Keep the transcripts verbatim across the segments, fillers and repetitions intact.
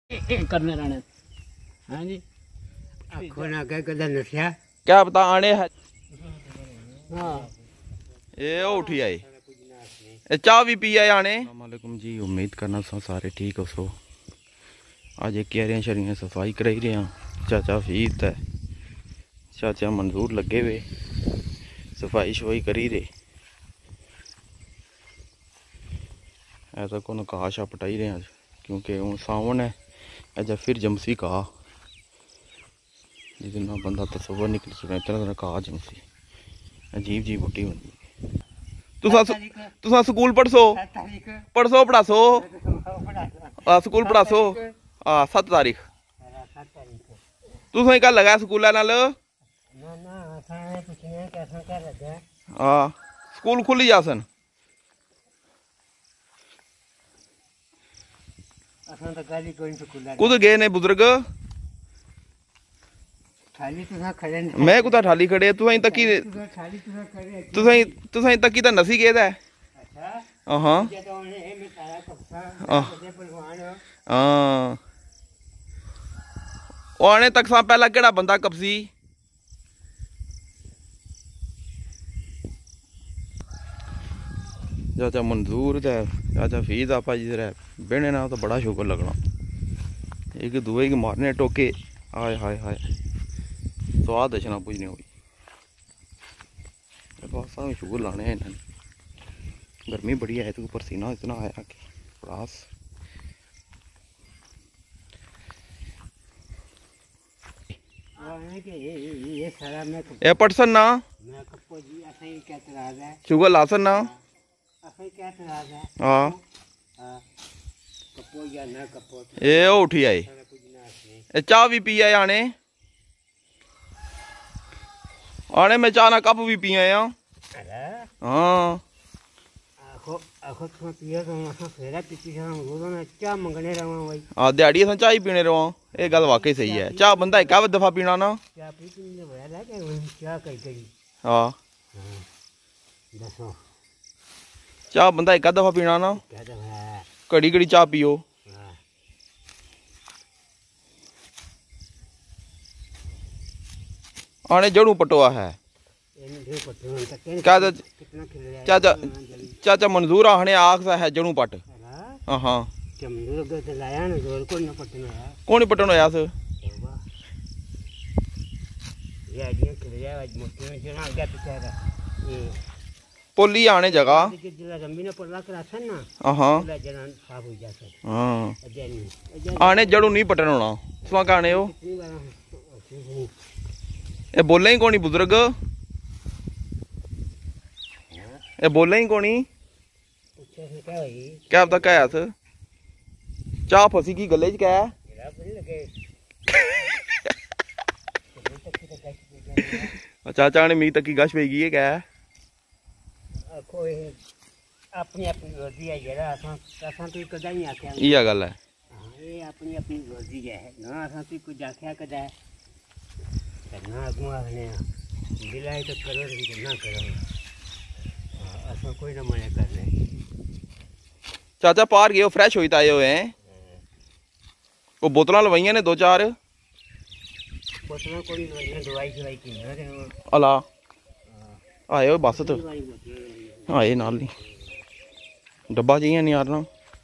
करने रहने। हाँ जी खोना क्या कदा नशा क्या पता आने है। हाँ ये उठी आई ए चाह भी पी आए आने। अस्सलामुअलैकुम जी, उम्मीद करना सो सारे ठीक हो सो। आज एक क्यारियां शरियां सफाई कराई रहे हैं। चाचा फीद है, चाचा मंजूर लगे हुए सफाई शफाई करी रहे। ऐसा को घाह शा पटाई रहे हैं क्योंकि हूँ सावन है। अजा फिर जमसी घाह जिस बंदा तस्वर निकल चुका इतना तरह घाह जमसी अजीब जी बुटी होंगी। तुसा तुसा स्कूल पढ़सो पढ़सो पढ़ासो स्कूल पढ़ासो आ सत्त तारीख तुसें कल लगा स्कूल नाल हाँ स्कूल खुली जासन कुछ गए ने बुजुर्ग मैं कुछ ठाली खड़े तुसें तकी तुसें तुसें तकी तो नसी गेदा है। हाँ हाँ आने तक सा पहला केड़ा बंदा कपसी चाचा मंजूर ते चाचा फीद आपा जी बहने ना तो बड़ा शुक्र लगना। एक दुए की मारने टोके हाय हाय हाय स्वाद दशना कुछ नहीं हुई। भी शुगर लाने हैं इन्होंने गर्मी बड़ी है तो पसीना इतना आया कि बड़ास ये पटसन ना शुगर लासन ना हाँ ये उठी आई चाह भी पी आए आने आने में चाह ना कप भी पी आया हाँ हाँ दिहाड़ी अस चाह ही पीने रहा ये गल वाकई सही है। चाह बंदा एक दफा पीना ना हाँ चाह बंदा एक दफा पीना ना घड़ी घड़ी चाह पियो। आने जड़ू पटोआ है चाचा चाचा चाचा मंजूर आने आख है जड़ू पट हाँ हाँ कौन पटन होया पोली आने जगह हाँ आने जड़ू नहीं पटन होना सुहा आने हो ये बोले ही कौनी बुजुर्ग ये बोले ही कौनी क्या पता क्या चाह फसी की गले च क्या चाचा ने मी तक गश पे गई है क्या इया गल है चाचा पार गए फ्रेश होई आए हुए हैं वो बोतल लवाइया ने दो चार अला आए हो बस तो आए नाल नहीं डब्बा चाहिए नहीं यार ना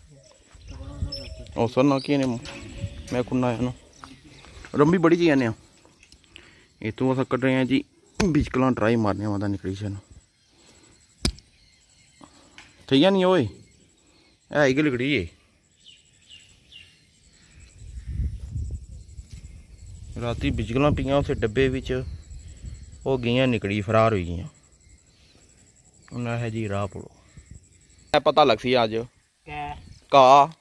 ओ सर ना कि मैं खुन्ना आया ना रंबी बड़ी चाहिए ने इतों अस कट रहे हैं जी बिजकल ट्राई मारने वाला निकली से ठीक है नहीं ओए है ही लिकड़ी है राती बिजकल पियाँ उस डब्बे हो गई निकली फरार हुई गई उन्हें है जी राह पड़ो पता लग सी अज घा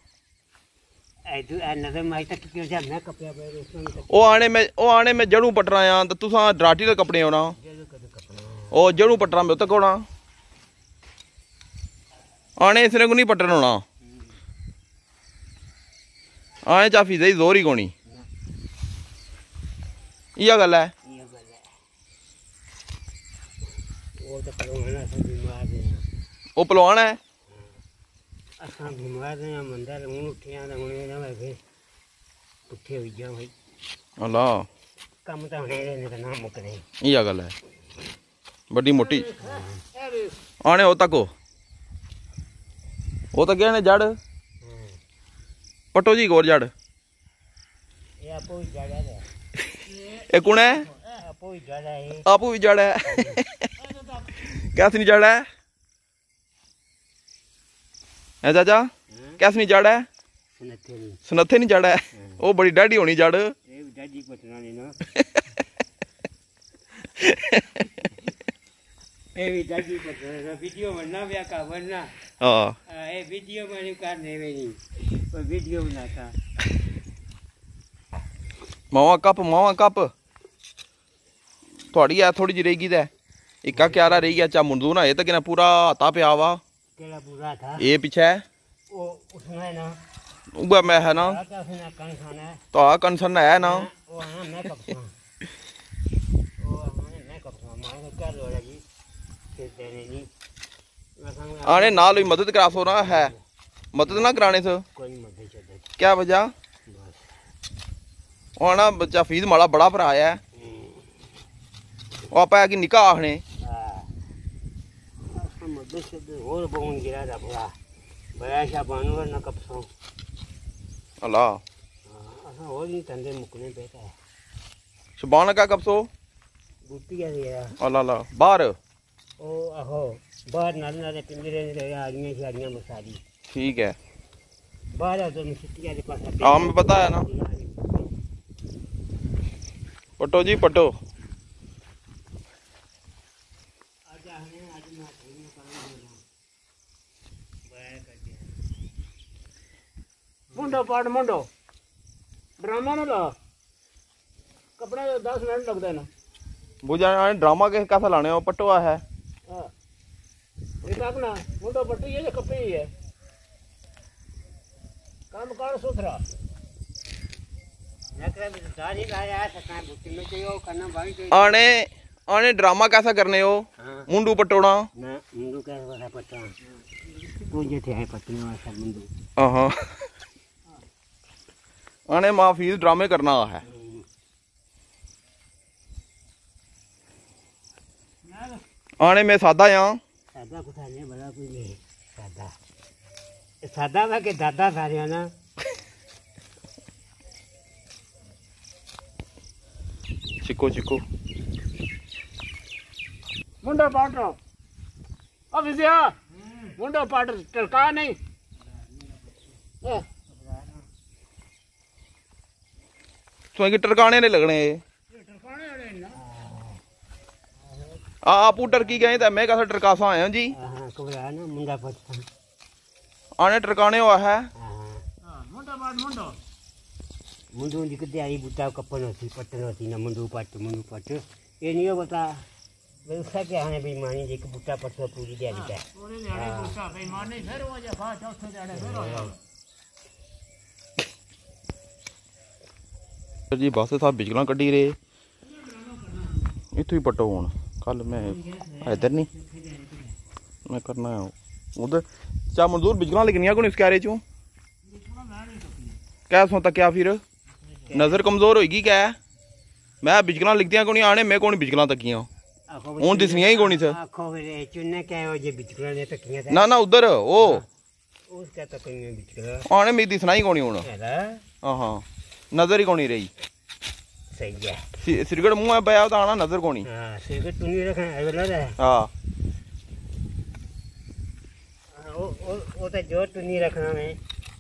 ओ आने में ओ आने में जड़ू पटना आ तो तुसा डराटी के कपड़े होना ओ जड़ू पटना में तक होना आने इसने को नहीं पटन होना आने चाफी दे जोर ही कोनी इया गल है वो पलवान है पुट्ठे हुई जाओ भाई अल्लाह काम तो होने देने का नाम मुकने ये गल है बड़ी मोटी आने हो तक वो तो गया ने जड़ पटो जी गोर जड़ ये आपो ही जड़ है ये कौन है आपो ही जड़ है आपू भी जड़ है कैसी जड़ है है चाचा कैसी जड़ है सुनते नहीं सुनथे नहीं जड़ है वो बड़ी डाढ़ी होनी जड़ ये दादी पटना नहीं ना ए भी दादी पटना वीडियो बनना व्या का बनना हां ए वीडियो में करने में नहीं कोई वीडियो बनाता मावा कप मावा कप थोड़ी है थोड़ी जी रहेगी ते इक्का क्यारा रही गया चा मुंडू ना ये तो किना पूरा हाथा पिया वा केला पूरा था ये पीछे है वो उसमें ना उबा मैं है ना तो उसने कौन खाना है तो आ कंसर्न है ना वो है मैं कब खाऊं वो हमारे मैं कब खाऊं मारे क्या लो लगी फिर देने नहीं आने नाल ही मदद करा सो ना है मदद ना कराने से कोई मदद चदद क्या वजह बस आना बच्चा फीस माड़ा बड़ा भरा है वो आपा की निकाह आखने मदद चदद और बोन गिरा था पूरा बड़ा सा बानवर ना कब खाऊं अल्लाह असा और नहीं तंदे मुकने पे का शबान का कब सो बूटी क्या दिया अल्लाह अल्लाह बाहर ओ आहो बाहर नाले नाले पिंजरे ने आड़ियां शाड़ियां मसाली ठीक है बाहर तो मिट्टी के पास हाँ मैं पता है ना पटो जी पटो मुंडो पाट मुंडो ड्रामा ना ला कपड़ा दस मिनट लगता है ना बुझा ड्रामा के कैसा लाने हो पटवा है हाँ ये तक ना मुंडो पट्टी है या कपड़ी ही है काम कर सुथरा नकरा भी दाढ़ी लाया सका बूटी में चाहिए करना भाई तो आने आने ड्रामा कैसा करने हो मुंडू पटोड़ा ना मुंडू कैसे वाला पट्टा तू जे थे पट्टी में सब मुंडू हाँ आने माफीज ड्रामे करना है आने में सादा यहाँ सादा कुछ नहीं बड़ा कोई नहीं सादा सादा में के दादा सारे ना चिको चिको मुंडो पाट रो अब विजया मुंडो पाट टरका नहीं ए, तो टरकाने नहीं लगने टरकाने वाले ना आपू टरकी गए तो मैं कैसा टरकासा आया जी हां कबरा ना मुंडा पट्टा आने टरकाने हुआ है हां मुंडो पाट मुंडो मुंडू जी कदे आई बूटा कपन होती पट्टन होती ना मुंडू पट्ट मुंडू पट्ट ये नहीं बता व्यवस्था के हने बेईमानी जी बूटा पट्ट पूरी दिहाड़ी का पूरे दिहाड़ी बूटा बेईमानी फिर हो जा खा चौथे दिहाड़े फिर हो जा जी बस साहब बिजला कड्डी रहे इतों ही पटो हूँ कल मैं इधर नहीं मैं करना है उधर चा मजदूर बिजला लगनिया को इस क्यारे चो क्या सो तक क्या फिर नजर कमजोर होगी क्या मैं बिजला लिखदियां को नहीं आने मैं कौन बिजला तकियां हूं दिसनिया ही कोनी सर आखो रे चुन्ने क्या हो जे बिचकला ने तकियां ना ना उधर ओ उसका तो कोई नहीं बिचकला आने मेरी दिसना ही कोनी हुन हां हां नजर ही कोनी रही सही है सि- सिरगड़ मुंह है पाया तो आना नजर कोनी हां सिर तू नहीं रखना है वाला है हां ओ ओ ओ तो जो तू नहीं रखना है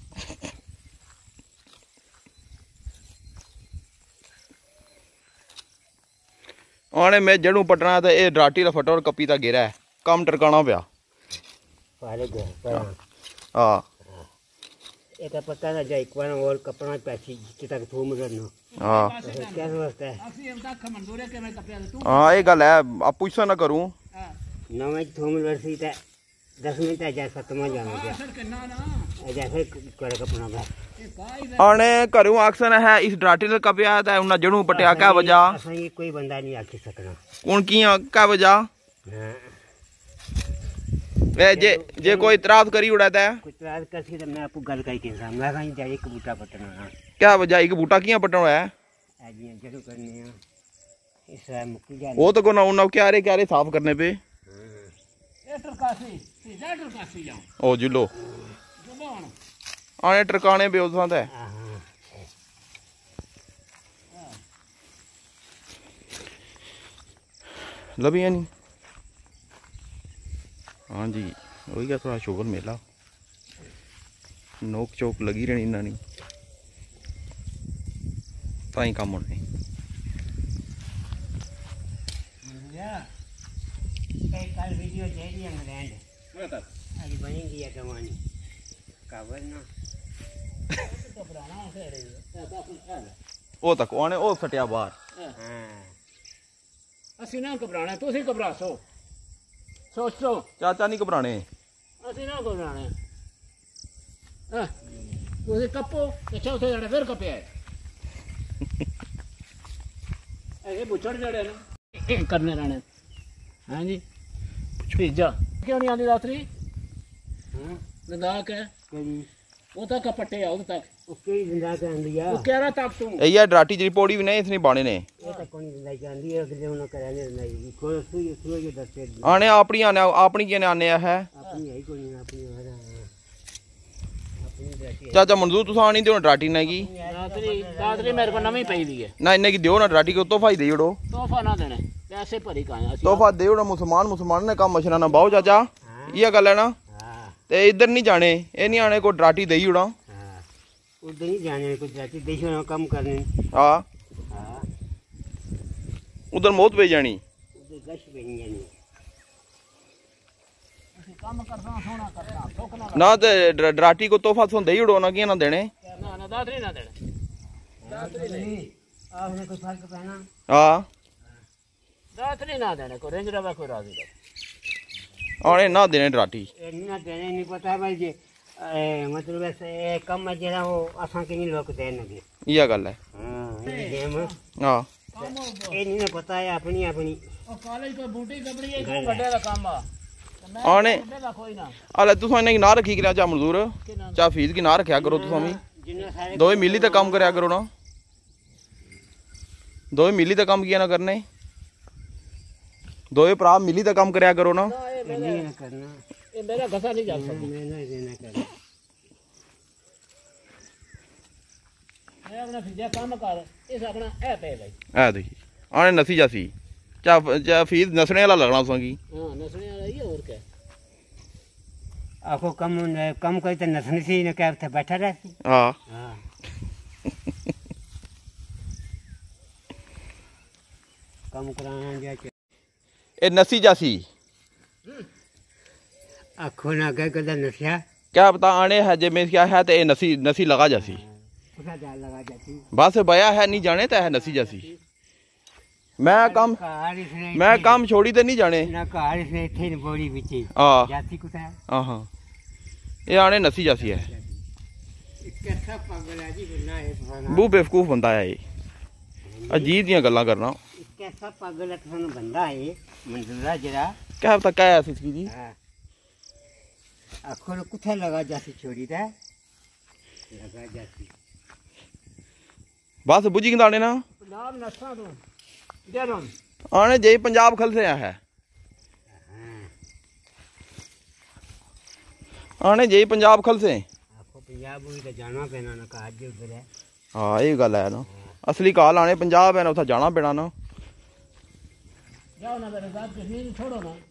आने मैं जड़ू पटना तो ये डराटी का फटा और कपी का गिरा है कम टरकाना पिया पहले गए पर हाँ ये तो पता ना जाए एक बार और कपड़ा पैसी जितने तक थूम करना हाँ क्या समझता है असली हम तक मंजूर है कि मैं कपड़ा तू हाँ ये गल है आप पूछा ना करूँ हां नवे थूम लड़सी ते दस मिनट है जैसा तुम जानो क्या सर के ना ना जैसे कर कपड़ा का ये काई आने करूँ अक्सर है इस डराटी का कपिया है उन्हें जड़ू पटिया क्या वजह असा ये कोई बंदा नहीं आके सकना कौन की क्या वजह हाँ वे जे जे कोई इतराज करी उड़ाता है कोई इतराज कर सी तो मैं आपको गल कही के सामने मैं कहीं जाए एक बूटा पटना क्या वजह एक बूटा किया पटना है जी जरूर करनी है इस मुक्की जा वो तो को ना उन्ना क्या रे क्या रे साफ करने पे टरकासी सीधा टरकासी जाओ ओ जुलो जुलो आने टरकाने पे उसां ते लभी नहीं हाँ जी वही क्या थोड़ा शुगर मेला नोक चोक लगी रहनी इन्होंने ताई काम होने कल वीडियो दे दी इंग्लैंड आज बनेगी है कमानी काबर ना ओ तक आने ओ सटिया बाहर हां ਅਸੀਂ ਨਾ ਘਬਰਾਣਾ ਤੁਸੀਂ ਘਬਰਾਸੋ ਸੋਚੋ चाचा नहीं घबराने ਅਸੀਂ ਨਾ ਘਬਰਾਣਾ ਹਾਂ ਤੁਸੀਂ ਕੱਪੋ ਤੇ ਚੌਥੇ ਜਣੇ ਫਿਰ ਕੱਪਿਆ ਇਹ ਬੁੱਚੜ ਜੜੇ ਨੇ ਇਹ ਕਰਨੇ ਰਹਿਣੇ ਹਾਂਜੀ ਭੀਜਾ ਕਿਉਂ ਨਹੀਂ ਆਂਦੀ ਰਾਤਰੀ हां ਲਗਾ ਕੇ कली ਉਹ ਤੱਕ ਪੱਟੇ ਆ ਉਹ ਤੱਕ ओके जिंदा कर दिया ਉਹ ਕਹਿ ਰਹਾ ਤੱਕ ਤੂੰ यही डराटी जी पौड़ी भी नहीं इतनी बाने ने ये तो कोनी जिंदा कर दी अगले उन्होंने कराने नहीं कोई सुई सुई के दस पेट आने अपनी आने अपनी क्या आने है अपनी है कोई नहीं अपनी वाला अपनी बेटी चाचा मंजूर तुसा आनी दो डराटी ने की ਰਾਤਰੀ ਰਾਤਰੀ ਮੇਰੇ ਕੋਲ ਨਵੀਂ ਪਈ ਦੀ ਹੈ ना इन्ने की दियो ना डराटी को तोहफा ही दे उड़ो ਤੋਹਫਾ ਨਾ ਦੇਣੇ ਪੈਸੇ ਭਰੀ ਕਾਇਆ ਅਸੀਂ तोहफा दे उड़ो मुसलमान मुसलमान ने काम मशरा ना बाओ चाचा ये गल है ना हां ते इधर नहीं जाने ये नहीं आने को डराटी दे उड़ा हां उधर नहीं जाने कुछ जाती देखो ना कम करने हाँ हां उधर मौत पे जानी उधर गश बन जानी ਅਸੀਂ ਕੰਮ ਕਰਦਾ ਸੋਹਣਾ ਕਰਦਾ ਸੁੱਖ ਨਾ ना ते ड- डराटी को तोहफा सुन दे उड़ो ना की ना देने ਨਾ ਨਾ ਦਾਤਰੀ ਨਾ ਦੇਣੇ ਦਾਤਰੀ ਨਹੀਂ आपने कोई फर्क पहना हाँ ਦਾਤਰੀ ਨਾ ਦੇਣੇ ਕੋ ਰੇਂਜ ਰਵਾ ਕੋਈ ਰਾਜ਼ੀ ਕਰ आने ना देने डराटी ए ना देने नहीं पता भाई जी ए, मतलब ऐसे ए, कम है जरा वो असा के नहीं लोग देने लगे ये गल है हां ये गेम हाँ ਕੰਮ ਉਹ ये नहीं पता है अपनी अपनी ਕਾਲਜ ਕੋਈ ਬੂਟੀ ਕਪੜੀ ਇਹ ਕੋਈ ਵੱਡੇ ਦਾ ਕੰਮ ਆ ਤੇ ਮੈਂ ਆਣੇ ਵੱਡੇ ਦਾ ਕੋਈ ਨਾ अले तुसा इन्हें की ना रखी करा चा मजदूर ਕਿ ਨਾ चा फीस की ना रखा करो तुसा भी जिन्ना सारे दो मिली तो काम करया करो ना दो मिली तो काम किया ना करने दो भरा मिली तो काम करया करो ना ਨਾ ਇਹ ये ਮੇਰਾ नहीं करना ਇਹ ਮੇਰਾ ਘਸਾ ਨਹੀਂ ਚੱਲ ਸਕਦਾ मैं नहीं देना करना ਮੈਂ ਆਪਣਾ ਫਿਜਾ ਕੰਮ ਕਰ ਇਸ ਆਪਣਾ ਇਹ ਪੈ ਗਈ ऐ देखी आने नसी जासी चा चा फीस नसने वाला लगना तुसा की ਹਾਂ ਨਸਣੇ ਵਾਲਾ ਹੀ ਹੋਰ ਕਿਆ आपको कम कम कोई तो नसनी सी न क्या बैठा रहती हाँ हाँ कम कराना जा ए नसी जासी आखो ना कह कदा नशा क्या पता आने है जे में क्या है तो ए नसी नसी लगा जासी उसका जाल लगा जाती बस बया है नहीं जाने तो है नसी जासी मैं काम कार इसने मैं काम छोड़ी तो नहीं जाने ना कार इसने थे न बोड़ी बिची हाँ जाती कुछ है हाँ हाँ ये आने नसी जासी है कैसा पागल है जी बिना है तो बू बेवकूफ बंदा है ये अजीब दियां गल्लां करना कैसा पागल है तो बंदा है मंजूरा जरा क्या पता क्या है इसकी जी हाँ आखो ना कुछ लगा जाती छोड़ी था लगा जाती बस बुझी दाने ना ਪੰਜਾਬ ਨਸਾਂ ਤੋਂ ਜਦੋਂ आने जे पंजाब खल से आया है आने जे पंजाब खल से आपको पंजाब भी तो जाना पैना ना कहा जो उधर है हाँ ये गल है ना असली काल आने पंजाब है ना उथा जाना पैना ना जाओ ना मेरे साथ कश्मीर छोड़ो ना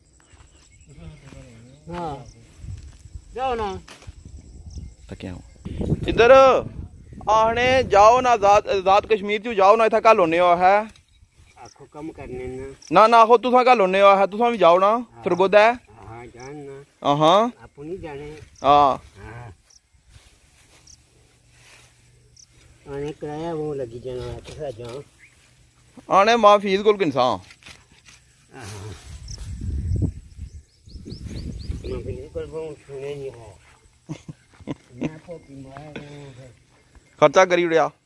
हाँ जाओ ना तो क्या हो इधर आने जाओ ना आजाद आजाद कश्मीर चू जाओ ना इथा कल होने हो है आखो कम करने ना ना ना आखो तुसा कल होने हो है तुसा भी जाओ ना सरगोदा है हाँ जान ना हाँ आप नहीं जाने हाँ हाँ आने कराया वो लगी जाना है तो जाओ आने मां फीस कोल किनसा हाँ मैं बिल्कुल वो सुने नहीं है मैं आपको बीमार हूँ खर्चा करी उड़िया